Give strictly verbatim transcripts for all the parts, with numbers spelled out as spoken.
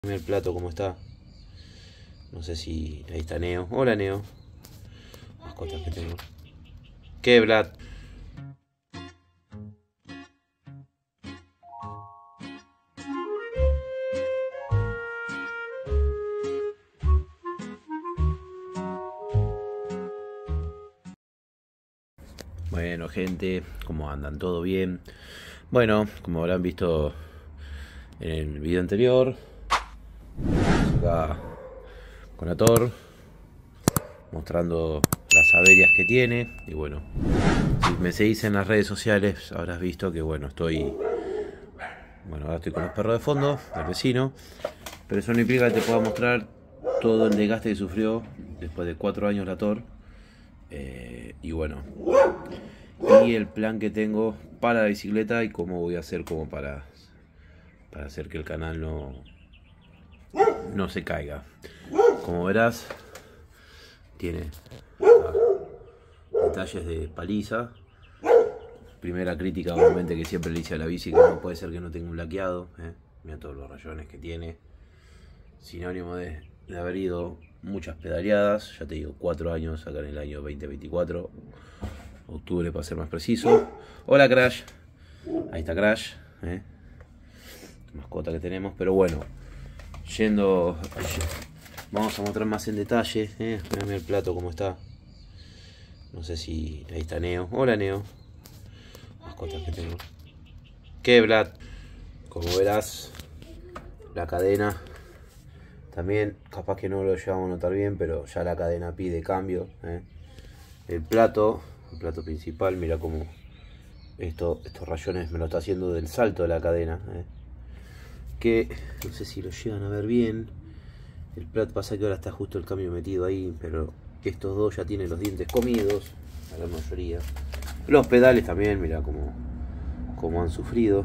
El plato como está. No sé si... Ahí está Neo. Hola Neo. Mascotas que tengo. ¿Qué, Vlad? Bueno, gente, ¿cómo andan? ¿Todo bien? Bueno, como habrán visto en el video anterior, acá con Ator, mostrando las averias que tiene. Y bueno, si me seguís en las redes sociales habrás visto que bueno, estoy... Bueno, ahora estoy con los perros de fondo, del vecino. Pero eso no implica que te pueda mostrar todo el desgaste que sufrió después de cuatro años la Tor. Eh, y bueno, y el plan que tengo para la bicicleta y cómo voy a hacer como para, para hacer que el canal no, no se caiga. Como verás, tiene acá detalles de paliza. Primera crítica obviamente que siempre le hice a la bici, que no puede ser que no tenga un laqueado. ¿eh? Mira todos los rayones que tiene. Sinónimo de, de haber ido muchas pedaleadas. Ya te digo, cuatro años acá en el año veinte veinticuatro. Octubre para ser más preciso. Hola Crash. Ahí está Crash. ¿eh? Mascota que tenemos. Pero bueno, yendo... Vamos a mostrar más en detalle. ¿eh? Mirá el plato como está. No sé si... Ahí está Neo. Hola Neo. Mascotas que tengo. ¿Qué, Vlad? Como verás, la cadena también, capaz que no lo llevamos a notar bien, pero ya la cadena pide cambio. ¿eh? El plato, el plato principal, mira cómo esto, estos rayones me lo está haciendo del salto de la cadena. ¿eh? Que no sé si lo llegan a ver bien. El plato pasa que ahora está justo el cambio metido ahí, pero estos dos ya tienen los dientes comidos, a la mayoría. Los pedales también, mira cómo, cómo han sufrido.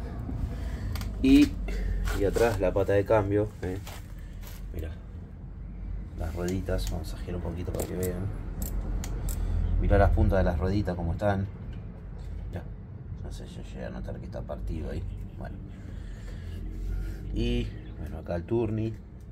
Y, y atrás la pata de cambio. ¿eh? Mira, las rueditas, vamos a girar un poquito para que vean. Mira las puntas de las rueditas como están. Mirá, no sé si llega a notar que está partido ahí. Bueno. Y bueno, acá el Tourney,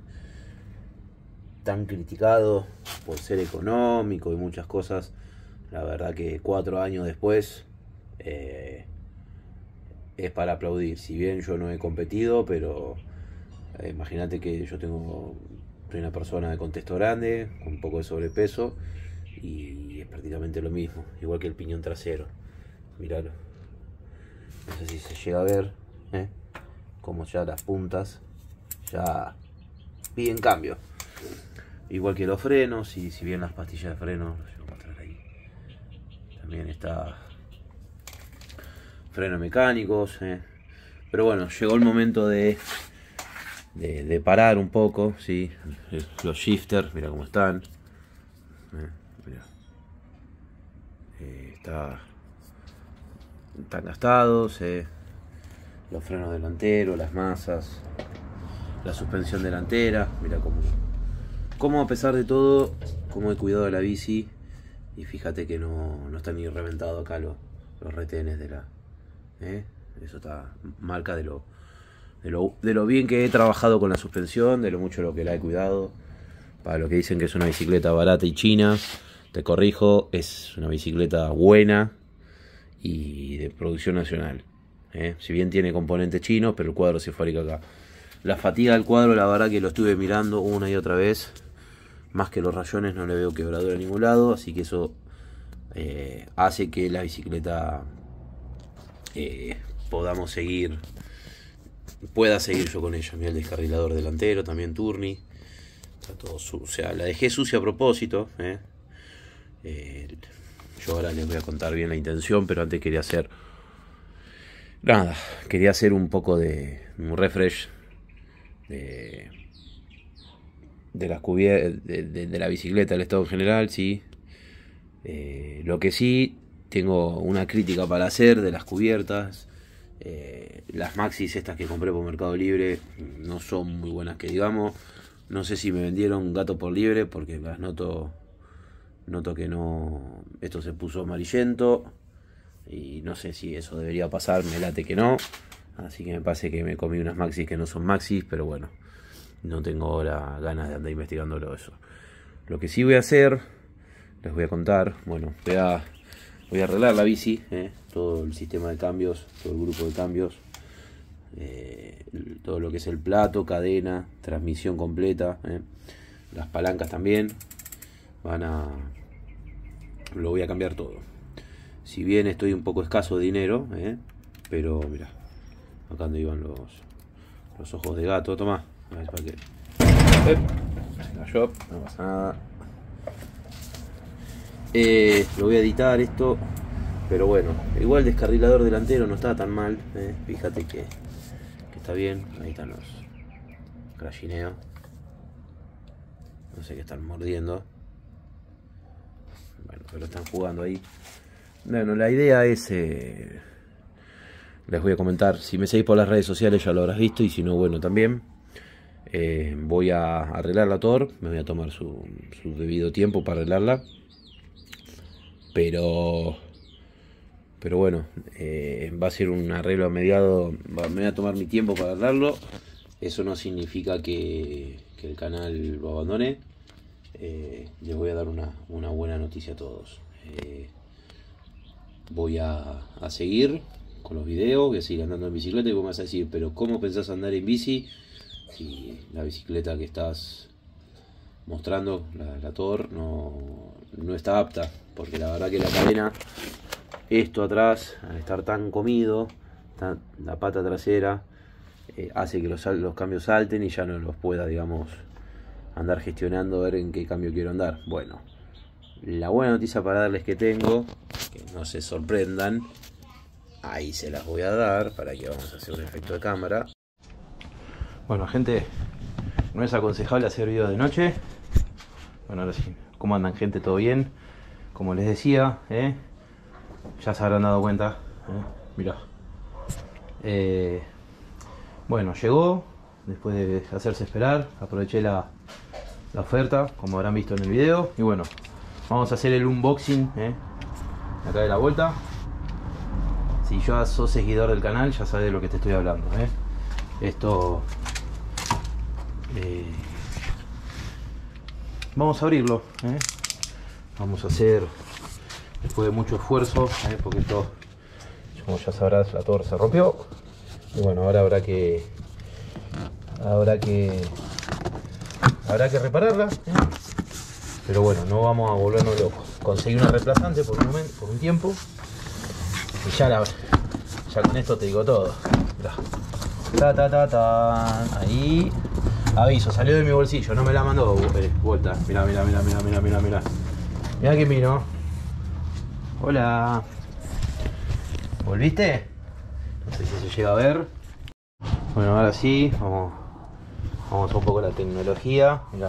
tan criticado por ser económico y muchas cosas. La verdad que cuatro años después eh, es para aplaudir. Si bien yo no he competido, pero eh, imagínate que yo tengo soy una persona de contexto grande, con un poco de sobrepeso, y es prácticamente lo mismo, igual que el piñón trasero. Miralo. No sé si se llega a ver, ¿eh? Como ya las puntas ya piden cambio. Igual que los frenos, y si bien las pastillas de freno, los voy a mostrar ahí. También está frenos mecánicos, ¿eh? Pero bueno, llegó el momento de, de, de parar un poco, ¿sí? Los shifters, mira cómo están. ¿eh? Mira. Eh, está, están gastados, ¿eh? Los frenos delanteros, las masas, la suspensión delantera, mira cómo, cómo a pesar de todo, cómo he cuidado de la bici. Y fíjate que no, no está ni reventado acá los, los retenes de la... ¿eh? Eso está marca de lo, de, lo, de lo bien que he trabajado con la suspensión, de lo mucho lo que la he cuidado. Para los que dicen que es una bicicleta barata y china, te corrijo, es una bicicleta buena y de producción nacional. ¿eh? Si bien tiene componentes chinos, pero el cuadro se fabrica acá. La fatiga del cuadro, la verdad que lo estuve mirando una y otra vez. Más que los rayones no le veo quebradura a ningún lado, así que eso eh, hace que la bicicleta eh, podamos seguir, pueda seguir yo con ella. Mira el descarrilador delantero, también Tourney, está todo sucio, o sea, la dejé sucia a propósito. ¿eh? Eh, yo ahora les voy a contar bien la intención, pero antes quería hacer, nada, quería hacer un poco de un refresh de... de las cubiertas, de, de, de la bicicleta, el estado en general, sí. Eh, lo que sí, tengo una crítica para hacer de las cubiertas. Eh, las Maxis estas que compré por Mercado Libre no son muy buenas que digamos. No sé si me vendieron gato por liebre, porque las noto, noto que no, esto se puso amarillento. Y no sé si eso debería pasar, me late que no. Así que me parece que me comí unas Maxis que no son Maxis, pero bueno. no tengo ahora ganas de andar investigándolo eso. Lo que sí voy a hacer, les voy a contar, bueno, voy a, voy a arreglar la bici, eh, todo el sistema de cambios, todo el grupo de cambios, eh, todo lo que es el plato, cadena, transmisión completa, eh, las palancas también, van a, lo voy a cambiar todo. Si bien estoy un poco escaso de dinero, eh, pero mira, acá donde iban los, los ojos de gato, toma, a ver para qué. Eh, se cayó, no pasa nada. Eh, lo voy a editar esto, pero bueno, igual el descarrilador delantero no está tan mal, eh, fíjate que, que está bien. Ahí están los crashineos, no sé qué están mordiendo, bueno, pero están jugando ahí. Bueno, la idea es, eh, les voy a comentar, si me seguís por las redes sociales ya lo habrás visto, y si no, bueno, también. Eh, voy a arreglar la Thor, me voy a tomar su, su debido tiempo para arreglarla. Pero, pero bueno, eh, va a ser un arreglo a mediado, va, me voy a tomar mi tiempo para arreglarlo. Eso no significa que, que el canal lo abandone. Eh, les voy a dar una, una buena noticia a todos. Eh, voy a, a seguir con los videos, voy a seguir andando en bicicleta, y vos me vas a decir, pero ¿cómo pensás andar en bici si la bicicleta que estás mostrando, la, la Thor, no, no está apta? Porque la verdad que la cadena, esto atrás, al estar tan comido, tan, la pata trasera, eh, hace que los, los cambios salten y ya no los pueda, digamos, andar gestionando, a ver en qué cambio quiero andar. Bueno, la buena noticia para darles que tengo, que no se sorprendan, ahí se las voy a dar, para que vamos a hacer un efecto de cámara. Bueno, gente, no es aconsejable hacer video de noche. Bueno, ahora sí, ¿cómo andan, gente? ¿Todo bien? Como les decía, ¿eh? Ya se habrán dado cuenta, ¿eh? Mirá. Eh, bueno, llegó, después de hacerse esperar, aproveché la, la oferta, como habrán visto en el video. Y bueno, vamos a hacer el unboxing, ¿eh? Acá de la vuelta. Si ya sos seguidor del canal, ya sabes de lo que te estoy hablando, ¿eh? Esto... Eh, vamos a abrirlo, ¿eh? Vamos a hacer, después de mucho esfuerzo, ¿eh? Porque esto, como ya sabrás, la Thor se rompió. Y bueno, ahora habrá que habrá que habrá que repararla, ¿eh? Pero bueno, no vamos a volvernos locos. Conseguí una reemplazante por un momento, por un tiempo, y ya la, ya con esto te digo todo. Mirá. Ta ta ta ta. Ahí. Aviso, salió de mi bolsillo, no me la mandó eh, vuelta. Mirá, mirá, mirá, mirá, mirá, mirá, mirá. Mirá que vino. Hola. ¿Volviste? No sé si se llega a ver. Bueno, ahora sí, vamos, vamos a un poco la tecnología. Mirá.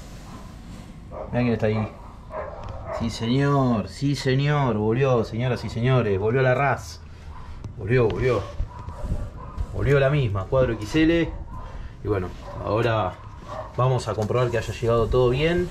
Mirá quién está ahí. Sí, señor, sí, señor. Volvió, señoras y señores. Volvió la R A S. Volvió, volvió. Volvió la misma, cuadro X L. Y bueno, ahora vamos a comprobar que haya llegado todo bien.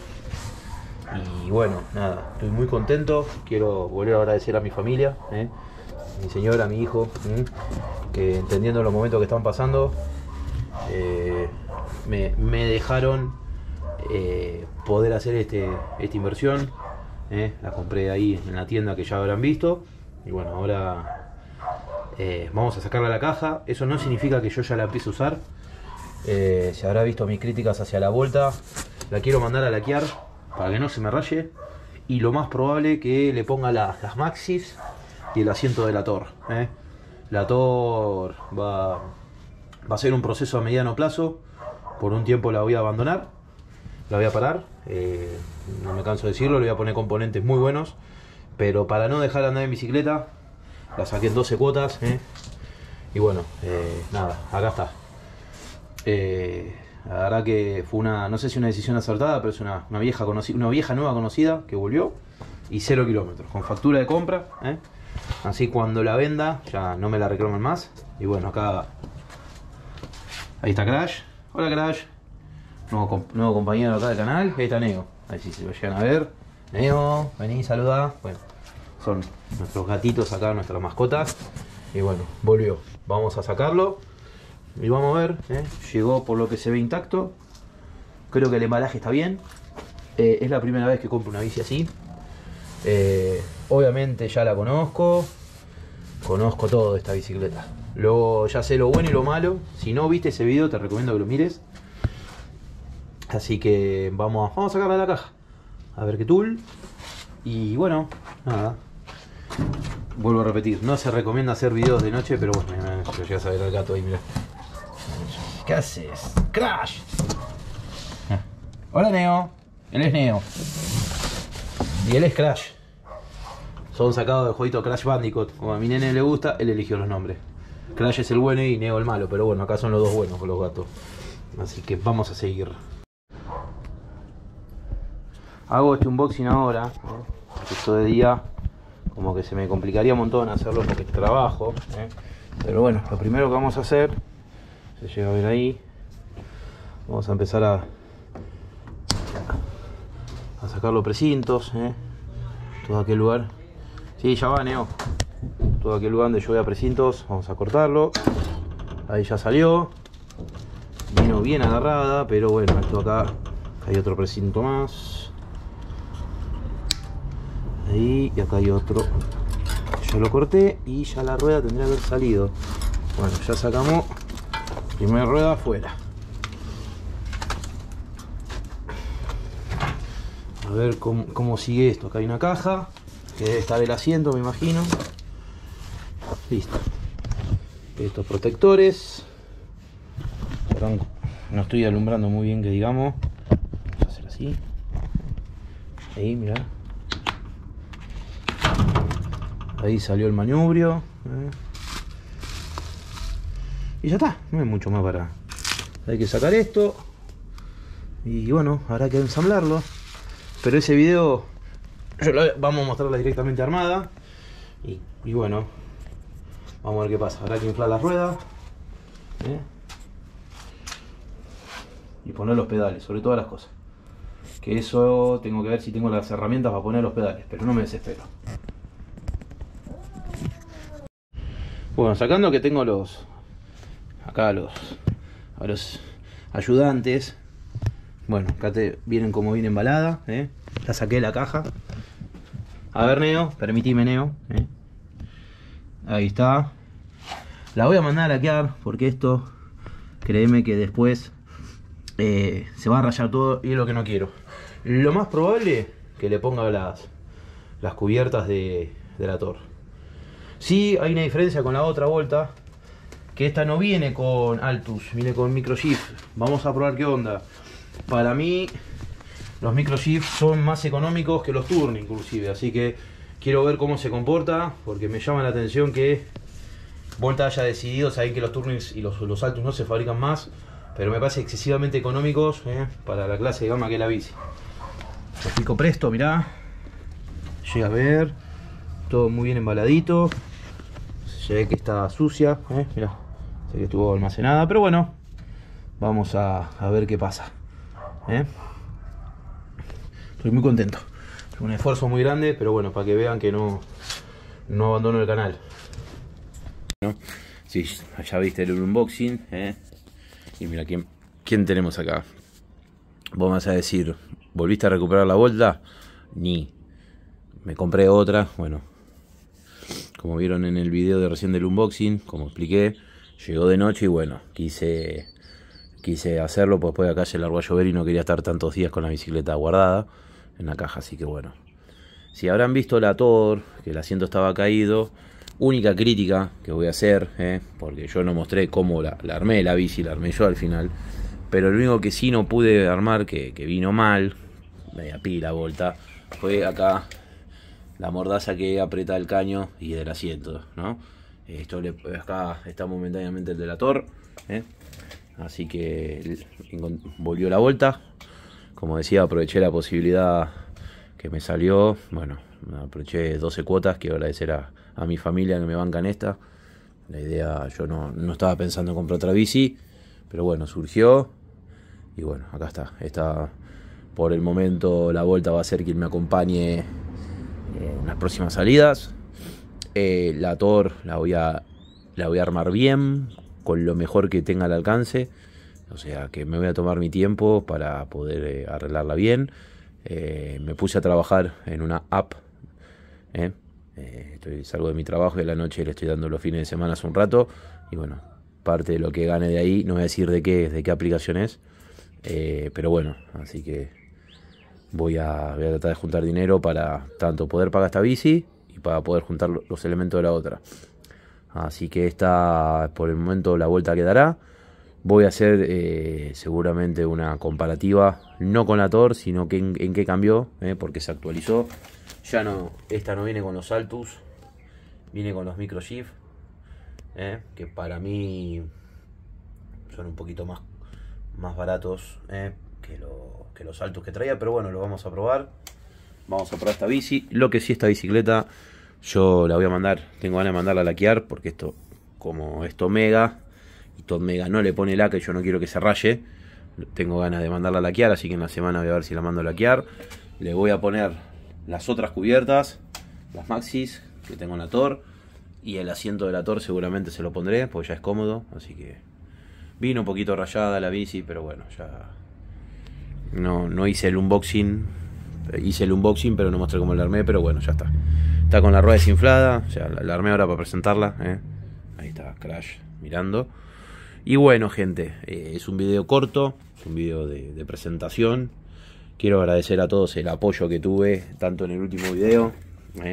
Y bueno, nada, estoy muy contento. Quiero volver a agradecer a mi familia, ¿eh? A mi señora, a mi hijo, ¿eh? Que entendiendo los momentos que están pasando, eh, me, me dejaron eh, poder hacer este, esta inversión, ¿eh? La compré ahí en la tienda que ya habrán visto. Y bueno, ahora eh, vamos a sacarla a la caja. Eso no significa que yo ya la empiece a usar. Eh, se habrá visto mis críticas hacia la vuelta. La quiero mandar a laquear para que no se me raye. Y lo más probable que le ponga la, las maxis y el asiento de la Thor, ¿eh? La Thor va, va a ser un proceso a mediano plazo. Por un tiempo la voy a abandonar, la voy a parar, eh, no me canso de decirlo. Le voy a poner componentes muy buenos, pero para no dejar de andar en bicicleta, la saqué en doce cuotas, ¿eh? Y bueno, eh, nada, acá está. Eh, la verdad que fue una, no sé si una decisión acertada, pero es una, una vieja conocida, una vieja nueva conocida que volvió, y cero kilómetros, con factura de compra, ¿eh? Así cuando la venda ya no me la reclaman más. Y bueno, acá ahí está Crash. Hola Crash, nuevo, nuevo compañero acá del canal. Ahí está Neo, ahí sí se lo llegan a ver. Neo, vení, saluda. Bueno, son nuestros gatitos acá, nuestras mascotas. Y bueno, volvió, vamos a sacarlo y vamos a ver, ¿eh? Llegó por lo que se ve intacto, Creo que el embalaje está bien. Eh, es la primera vez que compro una bici así. Eh, obviamente ya la conozco. Conozco todo de esta bicicleta. Luego ya sé lo bueno y lo malo. Si no viste ese video te recomiendo que lo mires. Así que vamos, vamos a sacarla de la caja. A ver qué tool. Y bueno, nada. Vuelvo a repetir, no se recomienda hacer videos de noche, pero bueno, ya llegas a ver al gato ahí, mirá. ¿Qué haces? ¡Crash! Hola Neo. Él es Neo. Y él es Crash. Son sacados del jueguito Crash Bandicoot. Como a mi nene le gusta, él eligió los nombres. Crash es el bueno y Neo el malo, pero bueno, acá son los dos buenos con los gatos. Así que vamos a seguir. Hago este unboxing ahora, ¿eh? Esto de día como que se me complicaría un montón hacerlo porque trabajo, ¿eh? Pero bueno, lo primero que vamos a hacer, se llega a ver ahí, vamos a empezar a a sacar los precintos, ¿eh? Todo aquel lugar, sí, ya va Neo, todo aquel lugar donde yo vea precintos, vamos a cortarlo. Ahí ya salió, vino bien agarrada, pero bueno, esto acá hay otro precinto más. Ahí, y acá hay otro. Ya lo corté y ya la rueda tendría que haber salido. Bueno, ya sacamos primera rueda afuera. A ver cómo, cómo sigue esto. Acá hay una caja que debe estar el asiento, me imagino. Listo. Estos protectores. No estoy alumbrando muy bien, que digamos. Vamos a hacer así. Ahí, mirá. Ahí salió el manubrio, ¿eh? Y ya está, no hay mucho más para... Hay que sacar esto. Y bueno, habrá que ensamblarlo. Pero ese video yo lo, vamos a mostrarla directamente armada. Y, y bueno, vamos a ver qué pasa. Habrá que inflar las ruedas, ¿eh? Y poner los pedales, sobre todas las cosas. Que eso tengo que ver si tengo las herramientas para poner los pedales, pero no me desespero. Bueno, sacando que tengo los acá los a los ayudantes. Bueno, acá te vienen como viene embalada, ¿eh? La saqué de la caja. A ver, Neo, permitime, Neo, ¿eh? Ahí está. La voy a mandar a laquear porque esto, créeme que después eh, se va a rayar todo y es lo que no quiero. Lo más probable que le ponga las las cubiertas de, de la Thor. Sí, hay una diferencia con la otra Volta, que esta no viene con Altus, viene con Microshift. Vamos a probar qué onda. Para mí los Microshift son más económicos que los Turn inclusive, así que quiero ver cómo se comporta, porque me llama la atención que Volta haya decidido. Saben que los Turnings y los, los Altus no se fabrican más, pero me parece excesivamente económicos, ¿eh? Para la clase de gama que es la bici. Lo explico presto, mirá. Llega a ver, todo muy bien embaladito. Se ve que está sucia, ¿eh? Mirá, sé que estuvo almacenada, pero bueno, vamos a, a ver qué pasa, ¿eh? Estoy muy contento. Es un esfuerzo muy grande, pero bueno, para que vean que no, no abandono el canal. ¿No? Sí, ya viste el unboxing, ¿eh? Y mira, ¿quién, ¿quién tenemos acá? Vos me vas a decir, ¿volviste a recuperar la Volta? Ni. Me compré otra, bueno. Como vieron en el video de recién del unboxing, como expliqué, llegó de noche y bueno, quise quise hacerlo, pues después de acá se largó a llover y no quería estar tantos días con la bicicleta guardada en la caja, así que bueno. Si habrán visto la Thor, que el asiento estaba caído, única crítica que voy a hacer, ¿eh? Porque yo no mostré cómo la, la armé la bici, la armé yo al final, pero lo único que sí no pude armar, que, que vino mal, media pila, Volta, fue acá la mordaza que aprieta el caño y del asiento, ¿no? Esto le, acá está momentáneamente el de la Thor, ¿eh? Así que volvió la Volta. Como decía, aproveché la posibilidad que me salió. Bueno, aproveché doce cuotas. Quiero agradecer a, a mi familia que me bancan esta. La idea, yo no, no estaba pensando en comprar otra bici, pero bueno, surgió. Y bueno, acá está. Esta, por el momento, la Volta va a ser quien me acompañe en las próximas salidas. Eh, la Thor la voy a la voy a armar bien, con lo mejor que tenga al alcance, O sea que me voy a tomar mi tiempo para poder eh, arreglarla bien. Eh, me puse a trabajar en una app. ¿eh? Eh, estoy, salgo de mi trabajo y a la noche le estoy dando los fines de semana hace un rato. Y bueno, parte de lo que gane de ahí, no voy a decir de qué, de qué aplicación es. Eh, pero bueno, así que voy a, voy a tratar de juntar dinero para tanto poder pagar esta bici y para poder juntar los elementos de la otra. Así que esta por el momento la vuelta que dará. Voy a hacer eh, seguramente una comparativa, no con la Thor, sino que en, en qué cambió, eh, porque se actualizó. Ya no, esta no viene con los Altus, viene con los Micro Shift, eh, que para mí son un poquito más, más baratos eh, que, lo, que los Altus que traía, pero bueno, lo vamos a probar. Vamos a probar esta bici. Lo que sí, esta bicicleta yo la voy a mandar, tengo ganas de mandarla a laquear, porque esto, como esto Omega, y Todd Mega no le pone laca y yo no quiero que se raye, tengo ganas de mandarla a laquear, así que en la semana voy a ver si la mando a laquear. Le voy a poner las otras cubiertas, las Maxis que tengo en la Thor, y el asiento de la Thor seguramente se lo pondré, porque ya es cómodo, así que vino un poquito rayada la bici, pero bueno, ya no, no hice el unboxing, hice el unboxing pero no mostré cómo la armé, pero bueno, ya está. Está con la rueda desinflada, o sea, la, la armé ahora para presentarla, ¿eh? Ahí está Crash mirando. Y bueno, gente, eh, es un video corto, es un video de, de presentación. Quiero agradecer a todos el apoyo que tuve, tanto en el último video. Eh.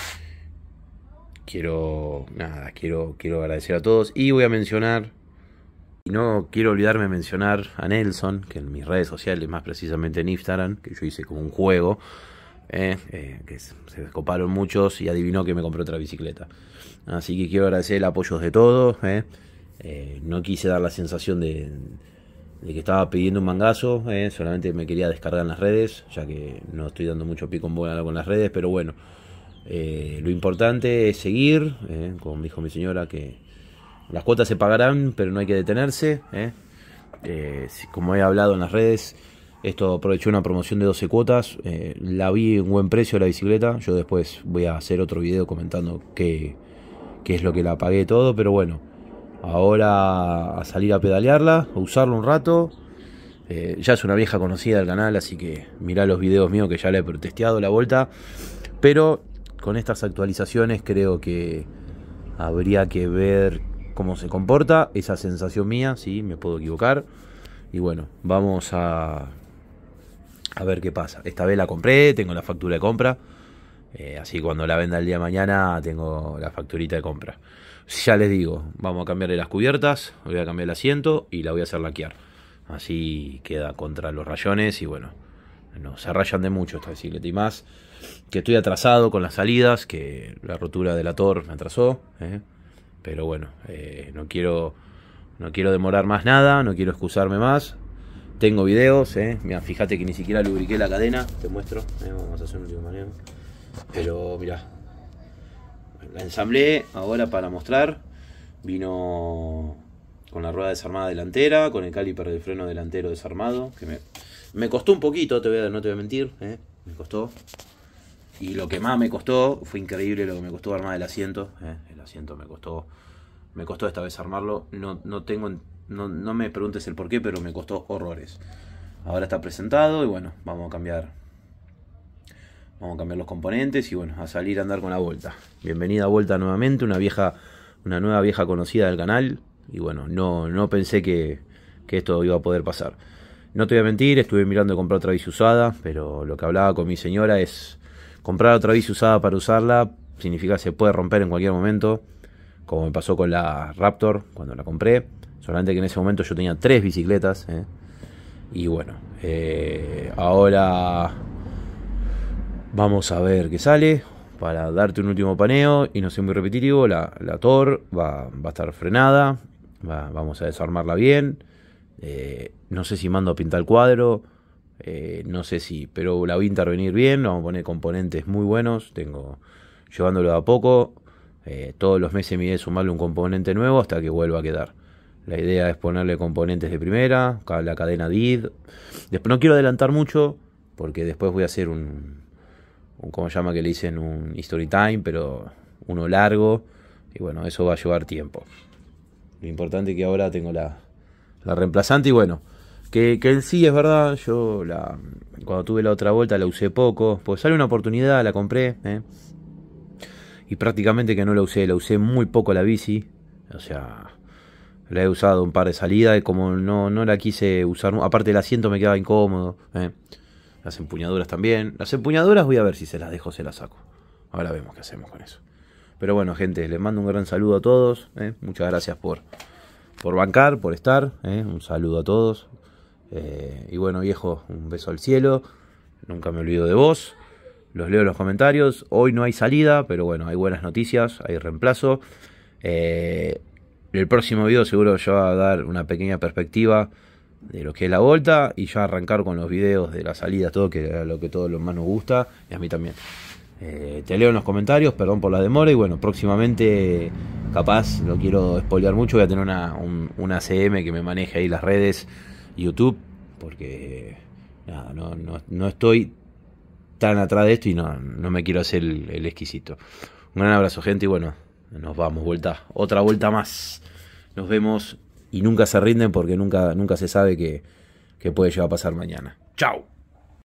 Quiero, nada, quiero, quiero agradecer a todos. Y voy a mencionar, y no quiero olvidarme de mencionar a Nelson, que en mis redes sociales, más precisamente en Instagram, que yo hice como un juego, eh, eh, que se coparon muchos y adivinó que me compré otra bicicleta. Así que quiero agradecer el apoyo de todos, eh. Eh, no quise dar la sensación de, de que estaba pidiendo un mangazo, eh, solamente me quería descargar en las redes, ya que no estoy dando mucho pico en bola con las redes, pero bueno, eh, lo importante es seguir, eh, como dijo mi señora, que las cuotas se pagarán, pero no hay que detenerse. Eh. Eh, como he hablado en las redes, esto aprovechó una promoción de doce cuotas, eh, la vi en buen precio la bicicleta, yo después voy a hacer otro video comentando qué, qué es lo que la pagué todo, pero bueno. Ahora a salir a pedalearla, a usarlo un rato. Eh, ya es una vieja conocida del canal, así que mirá los videos míos que ya le he testeado la vuelta. Pero con estas actualizaciones creo que habría que ver cómo se comporta. Esa sensación mía, sí, me puedo equivocar. Y bueno, vamos a, a ver qué pasa. Esta vez la compré, tengo la factura de compra. Eh, así cuando la venda el día de mañana tengo la facturita de compra. Ya les digo, vamos a cambiarle las cubiertas, voy a cambiar el asiento y la voy a hacer laquear. Así queda contra los rayones y bueno, no se rayan de mucho esta bicicleta. Y más que estoy atrasado con las salidas, que la rotura de la Thor me atrasó. ¿eh? Pero bueno, eh, no quiero no quiero demorar más nada, no quiero excusarme más. Tengo videos, ¿eh? Mirá, fíjate que ni siquiera lubriqué la cadena, te muestro. ¿eh? Vamos a hacer un último manejo. Pero mirá. La ensamblé ahora para mostrar. Vino con la rueda desarmada delantera, con el caliper de freno delantero desarmado, que me, me costó un poquito, te voy a, no te voy a mentir, ¿eh? me costó. Y lo que más me costó, fue increíble lo que me costó armar el asiento. ¿eh? El asiento me costó, me costó esta vez armarlo. No, no tengo, no, no me preguntes el por qué, pero me costó horrores. Ahora está presentado y bueno, vamos a cambiar. Vamos a cambiar los componentes y bueno, a salir a andar con la vuelta. Bienvenida a vuelta nuevamente, una vieja, una nueva vieja conocida del canal. Y bueno, no, no pensé que, que esto iba a poder pasar. No te voy a mentir, estuve mirando de comprar otra bici usada, pero lo que hablaba con mi señora es comprar otra bici usada para usarla, significa que se puede romper en cualquier momento, como me pasó con la Raptor cuando la compré. Solamente que en ese momento yo tenía tres bicicletas, ¿eh? Y bueno, eh, ahora vamos a ver qué sale. Para darte un último paneo y no ser muy repetitivo, la, la Thor va, va a estar frenada. Va, vamos a desarmarla bien. Eh, no sé si mando a pintar el cuadro. Eh, no sé si, pero la voy a intervenir bien. Vamos a poner componentes muy buenos. Tengo llevándolo de a poco. Eh, todos los meses mi idea es sumarle un componente nuevo hasta que vuelva a quedar. La idea es ponerle componentes de primera, la cadena D I D. Después no quiero adelantar mucho porque después voy a hacer un... un ¿cómo se llama? Que le dicen un story time, pero uno largo, y bueno, eso va a llevar tiempo. Lo importante es que ahora tengo la, la reemplazante. Y bueno, que, que en sí es verdad, yo la cuando tuve la otra vuelta la usé poco, pues sale una oportunidad, la compré, ¿eh? Y prácticamente que no la usé, la usé muy poco la bici, o sea, la he usado un par de salidas y como no, no la quise usar, aparte el asiento me quedaba incómodo, ¿eh? Las empuñaduras también, las empuñaduras voy a ver si se las dejo, se las saco, ahora vemos qué hacemos con eso. Pero bueno, gente, les mando un gran saludo a todos, ¿eh? Muchas gracias por, por bancar, por estar, ¿eh? Un saludo a todos, eh, y bueno, viejo, un beso al cielo, nunca me olvido de vos. Los leo en los comentarios. Hoy no hay salida, pero bueno, hay buenas noticias, hay reemplazo. Eh, el próximo video seguro yo voy a dar una pequeña perspectiva de lo que es la Volta y ya arrancar con los videos de la salida, todo, que es lo que todo lo más nos gusta, y a mí también. Eh, te leo en los comentarios, perdón por la demora, y bueno, próximamente, capaz, no quiero spoilear mucho, voy a tener una, un, una C M que me maneje ahí las redes, YouTube, porque nada, no, no, no estoy tan atrás de esto y no, no me quiero hacer el, el exquisito. Un gran abrazo, gente, y bueno, nos vamos, vuelta, otra vuelta más. Nos vemos y nunca se rinden porque nunca, nunca se sabe qué, qué puede llegar a pasar mañana. ¡Chao!